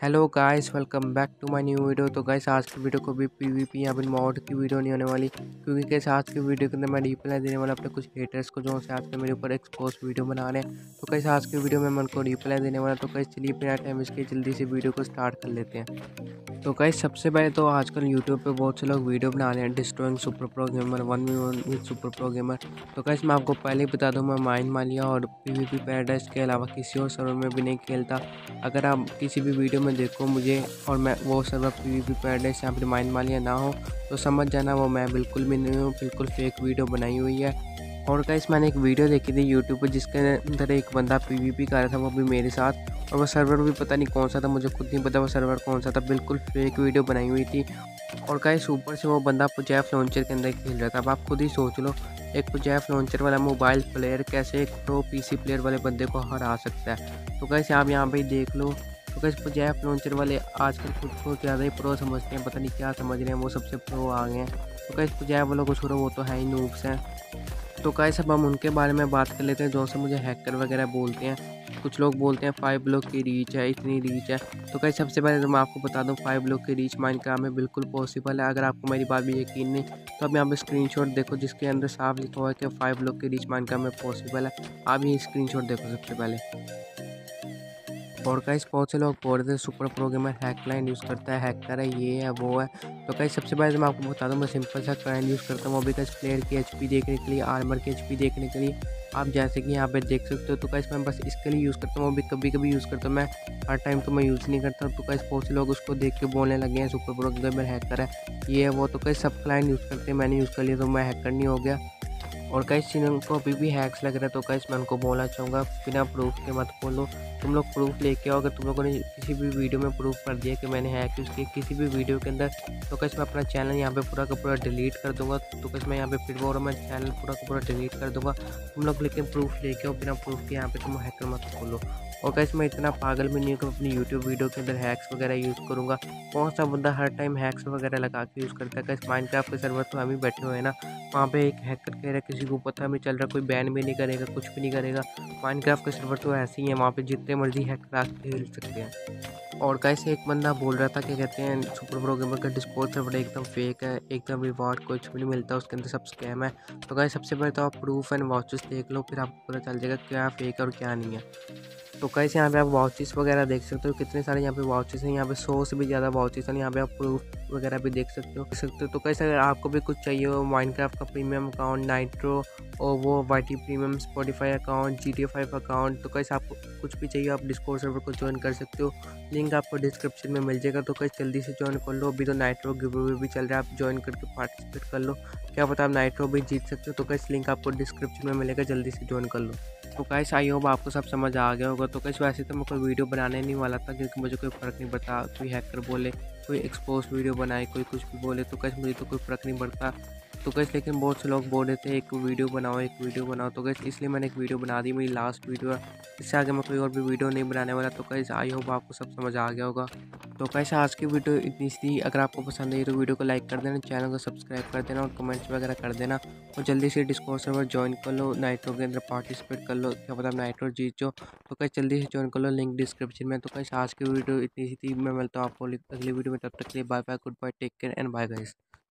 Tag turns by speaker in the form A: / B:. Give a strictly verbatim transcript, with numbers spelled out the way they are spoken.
A: Hello guys, welcome back to my new video. तो guys आज की वीडियो को भी पीवीपी या फिर मॉड की वीडियो नहीं होने वाली, क्योंकि गाइस आज की वीडियो के अंदर मैं रिप्लाई देने वाला अपने कुछ हेटर्स को जो से आज के मेरे ऊपर एक्सपोज वीडियो बना रहे हैं। तो गाइस आज की वीडियो में मैं उनको रिप्लाई देने वाला, तो गाइस चलिए बिना टाइम इसके जल्दी से वीडियो को स्टार्ट कर लेते हैं। तो गाइस सबसे पहले तो आजकल यूट्यूब पे बहुत से लोग वीडियो बना रहे हैं destroying super pro gamer, one v one with super pro gamer. तो गाइस मैं आपको पहले ही बता दूं, मैं माइन मालिया और पीवीपी पैराडाइज के अलावा किसी और सर्वर में भी नहीं खेलता। अगर आप किसी भी वीडियो में देखो मुझे और मैं वो सर्वर पीवीपी पैराडाइज या फिर माइन मालिया ना हो, तो समझ जाना वो मैं बिल्कुल भी नहीं हूँ, बिल्कुल फेक वीडियो बनाई हुई है। और गाइस मैंने एक वीडियो देखी थी यूट्यूब पर जिसके अंदर एक बंदा पीवीपी कर रहा था, वो भी मेरे साथ, और वो सर्वर भी पता नहीं कौन सा था, मुझे खुद नहीं पता वो सर्वर कौन सा था, बिल्कुल फेक वीडियो बनाई हुई थी। और गाइस ऊपर से वो बंदा पुजैफ लॉन्चर के अंदर खेल रहा था। अब आप खुद ही सोच लो, एक पुजैफ लॉन्चर वाला मोबाइल प्लेयर कैसे एक प्रो पीसी प्लेयर वाले बंदे को हरा सकता है। तो गाइस आप यहाँ पे देख लो, तो गाइस पुजैफ लॉन्चर वाले आजकल खुद को ज़्यादा ही प्रो समझते हैं, पता नहीं क्या समझ रहे हैं, वो सबसे प्रो आ गए हैं। तो गाइस पुजैफ वालों को छोड़ो, वो तो है ही नूब्स हैं। तो गाइस अब हम उनके बारे में बात कर लेते हैं जो से मुझे हैकर वगैरह बोलते हैं। कुछ लोग बोलते हैं फाइव ब्लॉक की रीच है, इतनी रीच है। तो गाइस सबसे पहले तो मैं आपको बता दूं, फाइव ब्लॉक की रीच माइनक्राफ्ट में बिल्कुल पॉसिबल है। अगर आपको मेरी बात भी यकीन नहीं, तो अब यहाँ पे स्क्रीनशॉट देखो जिसके अंदर साफ लिखा हुआ है कि फाइव ब्लॉक की रीच माइनक्राफ्ट में पॉसिबल है। आप ये स्क्रीनशॉट देखो सबसे पहले। और गाइस बहुत से लोग बोल रहे थे super pro gamer hack client use करता है, हैकर है, ये है वो है। तो गाइस सबसे पहले तो मैं आपको बता दूं, मैं सिंपल सा क्लाइंट यूज़ करता हूँ, वो भी गाइस प्लेयर की एचपी देखने के लिए, आर्मर की एचपी देखने के लिए। आप जैसे कि यहाँ पे देख सकते हो। तो गाइस मैं बस इसके लिए यूज़ करता हूँ, वो भी कभी कभी यूज़ करता हूँ, मैं हर टाइम तो मैं यूज़ नहीं करता। तो गाइस बहुत से लोग उसको देख के बोलने लगे हैं सुपर प्रो गेमर हैकर है, ये है वो। तो गाइस सब क्लाइंट यूज़ करते हैं, मैंने यूज़ कर लिया तो मैं हैकर नहीं हो गया। और गाइस जिनको अभी भी हैक्स लग रहा है, तो गाइस मैं उनको बोलना चाहूँगा बिना प्रूफ के मत बोलो। तुम लोग प्रूफ लेके आओ। अगर तुम लोगों ने किसी भी वीडियो में प्रूफ कर दिया कि मैंने हैक यूज़ किया किसी भी वीडियो के अंदर, तो गाइस मैं अपना चैनल यहाँ पे पूरा का पूरा डिलीट कर दूंगा। तो गाइस मैं यहाँ पे फिर और मैं चैनल पूरा का पूरा डिलीट कर दूंगा। तुम लोग लेकिन प्रूफ लेके आओ, बिना प्रूफ के यहाँ पे तुम हैकर मत बोलो। और गाइस मैं इतना पागल भी नहीं हूँ कि अपनी यूट्यूब वीडियो के अंदर हैक्स वगैरह यूज़ करूँगा। कौन सा बंदा हर टाइम हैक्स वगैरह लगा के यूज़ करता है। गाइस माइनक्राफ्ट के सर्वर तो हम ही बैठे हुए हैं ना, वहाँ पे एक हैकर कह रहा है, किसी को पता भी चल रहा, कोई बैन भी नहीं करेगा, कुछ भी नहीं करेगा। माइनक्राफ्ट के सर्वर तो ऐसे ही है, वहाँ पे जितने मर्जी हैकर आके खेल सकते हैं। और गाइस एक बंदा बोल रहा था, क्या कहते हैं, सुपर प्रो गेमर का डिस्कॉर्ड सर्वर एकदम फेक है, एकदम रिवॉर्ड कुछ भी नहीं मिलता, उसके अंदर सब स्कैम है। तो गाइस सबसे पहले तो आप प्रूफ एंड वॉचेस देख लो, फिर आपको पता चल जाएगा क्या फेक है और क्या नहीं है। तो गाइस यहाँ पे आप वाउचेस वगैरह देख सकते हो, कितने सारे यहाँ पे वाउचेस हैं, यहाँ पे सौ से भी ज़्यादा वाउचेस हैं। यहाँ पे आप प्रूफ वगैरह भी देख सकते हो देख सकते हो तो गाइस अगर आपको भी कुछ चाहिए हो, माइनक्राफ्ट का प्रीमियम अकाउंट, नाइट्रो और वो YT premium, Spotify account, G T A five account, तो गाइस आपको कुछ भी चाहिए आप डिस्कॉर्ड सर्वर को ज्वाइन कर सकते हो। लिंक आपको डिस्क्रिप्शन में मिल जाएगा। तो गाइस जल्दी से ज्वाइन कर लो, अभी तो नाइट्रो गिव अवे भी चल रहा है, आप ज्वाइन करके पार्टिसिपेट कर लो, क्या पता आप नाइट्रो भी जीत सकते हो। तो गाइस लिंक आपको डिस्क्रिप्शन में मिलेगा, जल्दी से ज्वाइन कर लो। तो गाइस आई होप आपको सब समझ आ गया होगा। तो गाइस वैसे तो मैं कोई वीडियो बनाने नहीं वाला था, क्योंकि मुझे कोई फ़र्क नहीं पड़ता, कोई हैकर बोले, कोई एक्सपोज वीडियो बनाए, कोई कुछ भी बोले, तो गाइस मुझे तो कोई फ़र्क नहीं पड़ता। तो गाइस लेकिन बहुत से लोग बोल रहे थे एक वीडियो बनाओ, एक वीडियो बनाओ, तो गाइस इसलिए मैंने एक वीडियो बना दी, मेरी लास्ट वीडियो है। इससे आगे मैं कोई और भी वीडियो नहीं बनाने वाला। तो गाइस आई होप आपको सब समझ आ गया होगा। तो गाइस आज की वीडियो इतनी सी थी। अगर आपको पसंद आई तो वीडियो को लाइक कर देना, चैनल को सब्सक्राइब कर देना और कमेंट्स वगैरह कर देना। और जल्दी से डिस्कॉर्ड सर्वर ज्वाइन कर लो, नाइट्रो के अंदर पार्टिसिपेट कर लो, क्या पता नाइट्रो जीत जाओ। तो गाइस जल्दी से ज्वाइन कर लो, लिंक डिस्क्रिप्शन में। तो गाइस आज की वीडियो इतनी सी थी, मैं मिलता हूँ आपको अगली वीडियो में, तब तक के लिए bye bye, good bye, take care and bye guys.